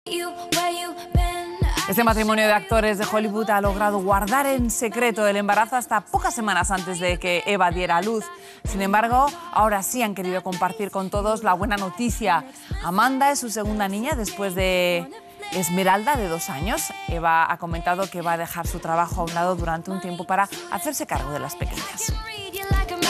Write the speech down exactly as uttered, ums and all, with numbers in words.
Este matrimonio de actores de Hollywood ha logrado guardar en secreto el embarazo hasta pocas semanas antes de que Eva diera a luz. Sin embargo, ahora sí han querido compartir con todos la buena noticia. Amanda es su segunda niña después de Esmeralda, de dos años. Eva ha comentado que va a dejar su trabajo a un lado durante un tiempo para hacerse cargo de las pequeñas.